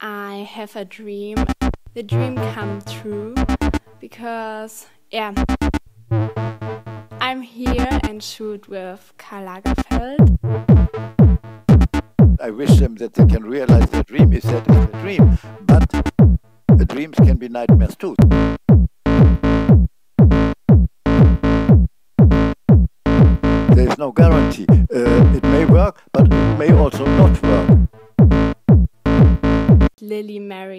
I have a dream. The dream come true because, yeah, I'm here and shoot with Karl Lagerfeld. I wish them that they can realize their dream is that it's a dream, but dreams can be nightmares too. There is no guarantee. It may work, but it may also not work. Lilly married